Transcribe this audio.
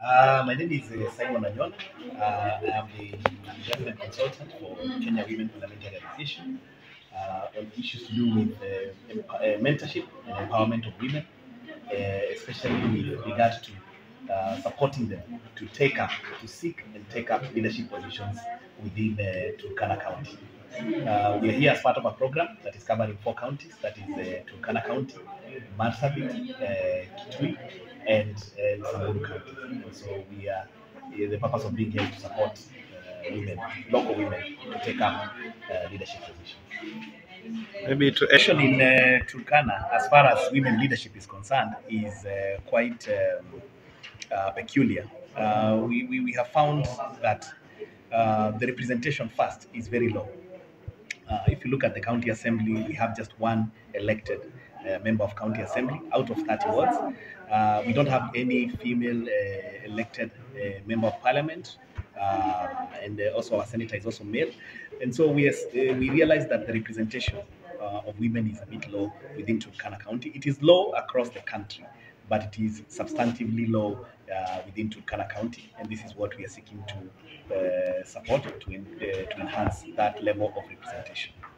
My name is Simon Anyon. I am the investment consultant for Kenya Women Parliamentary Association on issues to do with mentorship and empowerment of women, especially with regard to supporting them to seek and take up leadership positions within Turkana County. We are here as part of a program that is covering 4 counties, that is Turkana County, Marsabit, Kitui, and Samburu County. And so we are the purpose of being here to support women, local women, to take up leadership positions. Maybe to Actually, in Turkana, as far as women leadership is concerned, is quite peculiar. We have found that the representation first is very low. If you look at the county assembly, we have just one elected member of county assembly out of 30 wards. We don't have any female elected member of parliament, and also our senator is also male. And so we realize that the representation of women is a bit low within Turkana County. It is low across the country, but it is substantively low within Turkana County, and this is what we are seeking to support to enhance that level of representation.